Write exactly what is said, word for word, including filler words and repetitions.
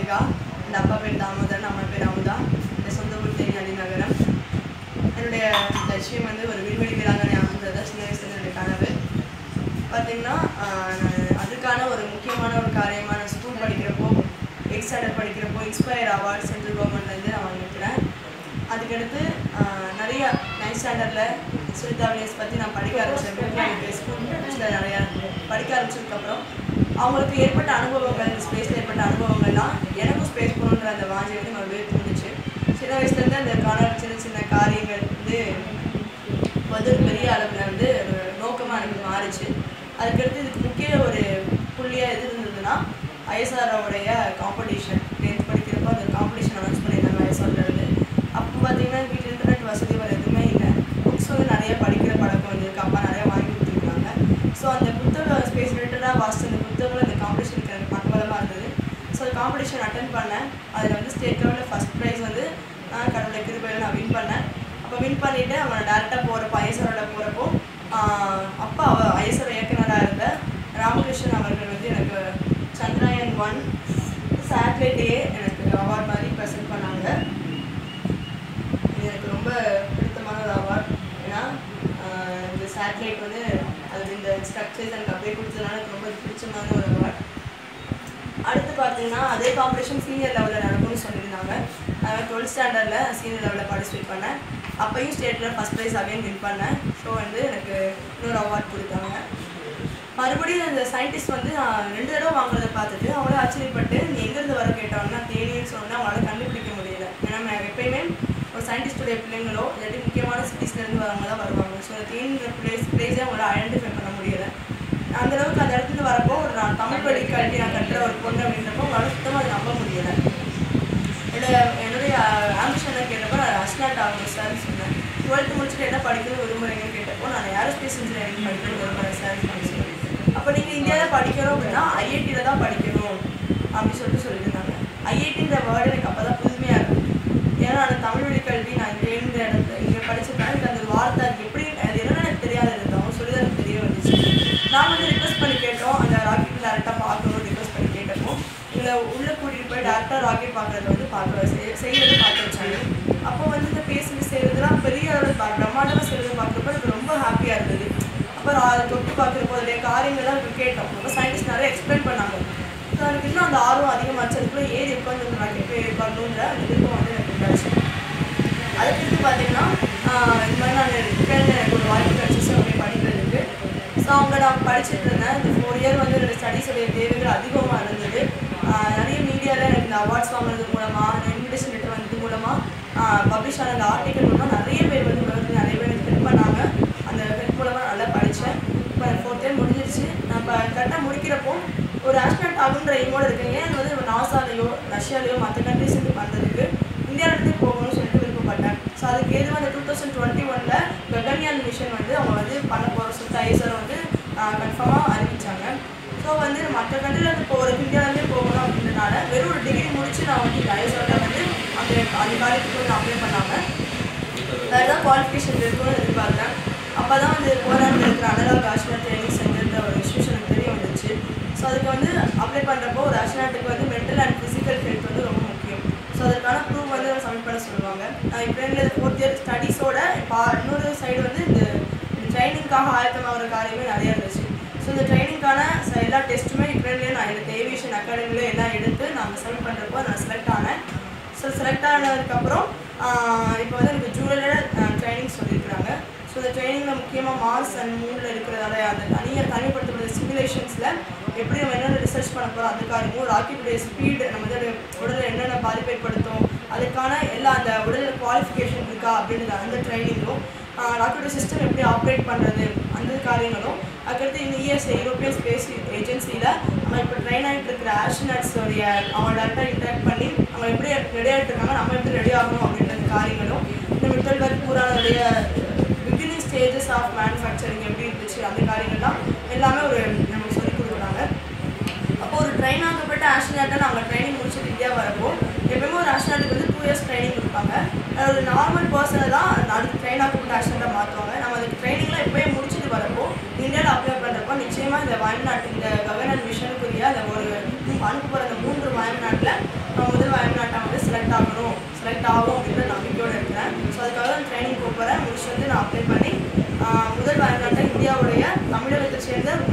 ராதிகா. இந்த அப்பா பேர் தாமோதரன், அம்மா பேர் அமுதா. இந்த சொந்த ஊர் தேனி அலிநகரம். என்னுடைய லட்சியம் வந்து ஒரு விண்வெளி வீராங்கனை ஆகுறது சின்ன வயசுல என்னுடைய கனவு. பார்த்தீங்கன்னா நான் அதுக்கான ஒரு முக்கியமான ஒரு காரியமாக நான் ஸ்கூல் படிக்கிறப்போ எயிட் ஸ்டாண்டர்ட் படிக்கிறப்போ இன்ஸ்பயர் அவார்ட் சென்ட்ரல் கவர்மெண்ட்லேருந்து நான் வாங்கிக்கிறேன். அதுக்கடுத்து நிறைய நைன்த் ஸ்டாண்டர்டில் சுனிதா வில்லியம்ஸ் பற்றி நான் படிக்க ஆரம்பித்தேன். எனக்கு ஸ்கூல் புக்ஸில் நிறையா படிக்க ஆரம்பிச்சதுக்கப்புறம் அவங்களுக்கு ஏற்பட்ட அனுபவங்கள், ஸ்பேஸில் ஏற்பட்ட அனுபவங்கள்லாம் எனக்கும் ஸ்பேஸ் போகணுன்ற அந்த வாஞ்சி வந்து மறுபடியும் தோணுச்சு. சின்ன வயசுலேருந்து அந்த காண சின்ன சின்ன காரியங்கள் வந்து வந்து ஒரு பெரிய அளவில் வந்து ஒரு நோக்கமாக எனக்கு மாறிச்சு. அதுக்கடுத்து இதுக்கு முக்கிய ஒரு புள்ளியாக எது இருந்ததுன்னா ஐஎஸ்ஆரோடைய காம்படிஷன். டென்த் படிக்கிறப்போ அந்த காம்படிஷன் அனௌன்ஸ் பண்ணியிருந்தாங்க ஐஎஸ்ஆர்லேருந்து. அப்போ பார்த்தீங்கன்னா வீட்டில் இன்டர்நெட் வசதி வர எதுவுமே இல்லை. புக்ஸ் வந்து நிறைய படிக்கிற பழக்கம் வந்துருக்கு. அப்பா நிறையா வாங்கி கொடுத்துருக்காங்க. ஸோ அந்த புத்தகம் ஸ்பேஸ் ரிலேட்டடாக வாசித்த அந்த புத்தகங்கள் அந்த காம்படிஷனுக்கு எனக்கு பக்கபலமாக இருந்தது. ஸோ காம்படிஷன் அட்டன் பண்ணேன். அதில் வந்து ஸ்டேட் லெவலில் ஃபஸ்ட் ப்ரைஸ் வந்து நான் கடவுளை கிருபையில் நான் வின் பண்ணேன். அப்போ வின் பண்ணிவிட்டு அவனை டேரெக்டாக போகிறப்போ ஐஎஸ்ஆரோட போகிறப்போ அப்பா ஐஎஸ்ஆர் இயக்குனராக இருந்த ராமகிருஷ்ணன் அவர்கள் வந்து எனக்கு சந்திராயன் ஒன் சேட்டலைட்டே எனக்கு அவார்ட் மாதிரி ப்ரெசென்ட் பண்ணாங்க. இது எனக்கு ரொம்ப பிடித்தமான ஒரு அவார்ட். ஏன்னா இந்த சேட்டலைட் வந்து அது இந்த ஸ்ட்ரக்சர்ஸ் எனக்கு அப்படியே கொடுத்ததுனால எனக்கு ரொம்ப பிடிச்சமான ஒரு அவார்ட். அடுத்து பார்த்தீங்கன்னா அதே காம்படிஷன் சீனியர் லெவலில் நடக்கும்னு சொல்லியிருந்தாங்க. நான் டுவெல்த் ஸ்டாண்டர்டில் சீனியர் லெவலில் பார்ட்டிசிபேட் பண்ணேன். அப்பையும் ஸ்டேட்டில் ஃபஸ்ட் ப்ரைஸ் அகைன் வின் பண்ணேன். ஸோ வந்து எனக்கு இன்னொரு அவார்ட் கொடுத்தாங்க. மறுபடியும் அந்த சயின்டிஸ்ட் வந்து நான் ரெண்டு தடவை வாங்குறதை பார்த்துட்டு அவங்களே ஆச்சரியப்பட்டு நீ எங்கேருந்து வர கேட்டாங்கன்னா தேனின்னு சொன்னால் அவங்களால கண்டுபிடிக்க முடியல. ஏன்னா எப்பயுமே ஒரு சயின்டிஸ்டுடைய பிள்ளைங்களோ இல்லாட்டி முக்கியமான சிட்டிஸ்லேருந்து வரவங்க தான் வருவாங்க. ஸோ அந்த தேனின்ற பிளேஸ் பிளேஸே அவங்களால ஐடென்டிஃபை பண்ண முடியலை. அந்தளவுக்கு அந்த இடத்துல வரப்போ ஒரு நான் தமிழ் வழி கல்வி நான் கட்டுற ஒரு பொண்ணு அப்படின்றப்போ அவங்களால சுத்தமாக அதை நம்ப முடியலை. என்னுடைய என்னுடைய ஆம்பிஷனை கேட்டப்போ நான் அஸ்னாட் ஆகணும் சார்னு சொன்னேன். டுவெல்த்து முடிச்சுட்டு என்ன படிக்கணும்னு விரும்புகிறீங்கன்னு கேட்டப்போ நான் ஏரோஸ்பேஸ் இன்ஜினியரிங் படிக்கணும்னு விரும்புகிறேன் சார் அப்படின்னு சொல்லி. அப்போ நீங்கள் இந்தியாவில் படிக்கணும் அப்படின்னா ஐஐடியில் தான் படிக்கணும் அப்படின்னு சொல்லிட்டு சொல்லியிருந்தாங்க. ஐஐடின்ற வேர்டு எனக்கு அப்போ தான் புதுமையாக இருக்கும். ஏன்னா நான் தமிழ் வழி கல்வி நான் இங்கே இந்த இடத்துல இங்கே படிச்சிருக்கேன். எனக்கு அந்த வார்த்தை அது எப்படி அது என்னென்னு எனக்கு தெரியாத இருந்தோம் சொல்லி தான் எனக்கு தெரிய வந்துச்சு. நான் வந்து ரிக்வஸ்ட் பண்ணி கேட்டோம் அந்த ராக்கெட் டேரெக்டாக பார்க்கணும் ரிக்வஸ்ட் பண்ணி கேட்டப்போ இதில் உள்ளே கூட்டிகிட்டு போய் டேரெக்டாக ராக்கெட் பார்க்குறத வந்து பார்க்க செய்யறது பார்க்க வச்சாங்க. அப்போ வந்து இந்த பேசி செய்கிறதுலாம் பெரிய அளவில் பார்க்க பிரம்மாண்டமாக செய்கிறது பார்க்குறப்போ எனக்கு ரொம்ப ஹாப்பியாக இருந்தது. அப்புறம் அதை தொட்டு பார்க்குறப்போ அதில் காரியங்கள்லாம் இப்போ கேட்டோம். ரொம்ப சயின்டிஸ்ட் நிறைய எக்ஸ்பிளைன் பண்ணாங்க. ஸோ எனக்கு இன்னும் அந்த ஆர்வம் அதிகமாச்சு. அதுக்குள்ளே ஏறி உட்காந்து அந்த ராக்கெட் போய் பண்ணணுன்ற அந்த விருப்பம் வந்து எனக்கு கிடச்சி. அதுக்கடுத்து பார்த்தீங்கன்னா இந்த மாதிரி நான் ரிட்டர்ன் எனக்கு ஒரு வாய்ப்பு கிடச்சிச்சு அப்படியே படிக்கிறதுக்கு. ஸோ அவங்க நான் படிச்சுட்டு இருந்தேன். இந்த ஃபோர் இயர் வந்து என்னோடய ஸ்டடீஸுடைய தேவைகள் அதிகமாக இருந்தது. நிறைய மீடியாவில் எனக்கு இந்த அவார்ட்ஸ் வாங்குறது மூலமாக இன்விடேஷன் லெட்டர் வந்தது மூலமாக பப்ளிஷ் ஆன அந்த ஆர்டிக்கல் மூலமாக நிறைய பேர் வந்து உலகத்தில் நிறைய பேர் எனக்கு ஹெல்ப் பண்ணாங்க. அந்த ஹெல்ப் மூலமாக நல்லா படித்தேன். இப்போ எனக்கு ஃபோர்த் இயர் முடிஞ்சிருச்சு. நான் இப்போ கரெக்டாக முடிக்கிறப்போ ஒரு ஆஸ்ட்ரோனாட் ஆகுன்ற எய்மோடு இருக்கேன். ஏன் வந்து நாசாலேயோ ரஷ்யாலேயோ மற்ற கண்ட்ரிஸுக்கு பண்ணுறதுக்கு இந்தியாவிலேருந்து போகணும்னு சொல்லிட்டு விருப்பப்பட்டேன். ஸோ அதுக்கு எதுவும் அந்த டூ தௌசண்ட் டுவெண்ட்டி ஒனில் ககன்யான் மிஷன் வந்து அவங்க வந்து பண்ண போகிற சொல்லிட்டு ஐஎஸ்ஆர் வந்து கன்ஃபார்மாக அறிவித்தாங்க. ஸோ வந்து மற்ற கண்ட்ரிலேருந்து போகிற இந்தியாவிலேருந்தே போகணும் அப்படின்றனால வெறும் ஒரு டிகிரி முடிச்சு நான் வந்து இந்த ஐஎஸ்ஆரில் வந்து அந்த அந்த காலேஜுக்கு வந்து அப்ளை பண்ணாமல் வேறு ஏதாவது குவாலிஃபிகேஷன் இருக்குன்னு எதிர்பார்த்தேன். அப்போ தான் வந்து போராட்டம் இருக்கிற அனலாக் ஆஸ்ட்ரோனாட் ட்ரைனிங் சென்டர்ன்ற ஒரு இன்ஸ்டியூஷன் எனக்கு தெரிய வந்துச்சு. ஸோ அதுக்கு வந்து அப்ளை பண்ணுறப்போ ஒரு ஆஸ்ட்ரோனாட்டுக்கு வந்து மென்டல் அண்ட் ஃபிசிக்கல் ஹெல்த் வந்து ரொம்ப முக்கியம். ஸோ அதுக்கான ப்ரூவ் வந்து சப்மிட் பண்ண சொல்லுவாங்க. நான் இப்போ இந்த ஃபோர்த் இயர் ஸ்டடீஸோட இப்போ இன்னொரு சைடு வந்து இந்த ட்ரைனிங்காக ஆயத்தமாகிற காரியமே நிறையா இருந்துச்சு. ஸோ இந்த ட்ரைனிங்கான எல்லா டெஸ்ட்டுமே இப்போலேயே நான் எடுத்து ஏவியேஷன் அகாடமியில் எல்லாம் எடுத்து நாங்கள் செலக்ட் பண்ணுறப்போ நான் செலக்ட் ஆனேன். ஸோ செலக்ட் ஆனதுக்கப்புறம் இப்போ வந்து எனக்கு ஜூலையில் ட்ரைனிங் சொல்லியிருக்கிறாங்க. ஸோ இந்த ட்ரைனிங்கில் முக்கியமாக மார்ஸ் அண்ட் மூனில் இருக்கிறதால அந்த தனியாக தனிப்படுத்தப்பட்ட சிமுலேஷன்ஸில் எப்படி நம்ம என்னென்ன ரிசர்ச் பண்ண போகிறோம் அதுக்காகவும் ராக்கெட்டுடைய ஸ்பீடு நம்ம வந்து உடலில் என்னென்ன பாதிப்பு ஏற்படுத்தும் அதுக்கான எல்லா அந்த உடலில் குவாலிஃபிகேஷன் இருக்கா அப்படின்றது அந்த ட்ரைனிங்கும் ராக்கெட் சிஸ்டம் எப்படி ஆப்ரேட் பண்ணுறது அந்த காரியங்களும் அதுக்கடுத்து இந்த இஎஸ்ஏ யூரோப்பியன் ஸ்பேஸ் ஏஜென்சியில் நம்ம இப்போ ட்ரெயின் ஆகிட்டு இருக்கிற ஆஸ்ட்ரோனாட்ஸோடைய அவங்க டேரக்டாக இன்ட்ராக்ட் பண்ணி அவங்க எப்படி ரெடி ஆகிட்டு இருக்காங்க நம்ம எப்படி ரெடி ஆகணும் அப்படின்ற காரியங்களும் இந்த மிட்டல் ஒர்க் பூரானுடைய பிகினிங் ஸ்டேஜஸ் ஆஃப் மேனுஃபேக்சரிங் எப்படி இருந்துச்சு அந்த காரியங்கள்லாம் எல்லாமே ஒரு நமக்கு சொல்லிக் கொடுக்குறாங்க. அப்போ ஒரு ட்ரெயின் ஆகப்பட்ட ஆஸ்ட்ரோனாட்டை நாங்கள் ட்ரைனிங் முடிச்சுட்டு இந்தியா வரப்போ எப்பவுமே ஒரு ஆஸ்ட்ரோனாட்டுக்கு வந்து டூ இயர்ஸ் ட்ரைனிங் கொடுப்பாங்க. ஒரு நார்மல் பர்சனை தான் அதுக்கு ட்ரெயின் ஆகப்பட்ட ஆஸ்ட்ரோனாட்டாக மாற்றுவாங்க. நம்ம அதுக்கு ட்ரைனிங்லாம் எப்போயே முடிச்சுட்டு வரப்போ இந்தியாவில் அப்ளை பண்ணுறப்போ நிச்சயமாக இந்த வாய்நாட்டு இந்த ககன்யான் மிஷனுக்குரிய அந்த ஒரு அனுப்ப போகிற அந்த மூன்று வாய்நாட்டில் நம்ம வந்து நான் அப்ளை பண்ணி முதல் வரலாற்றை இந்தியாவுடைய தமிழகத்தை சேர்ந்த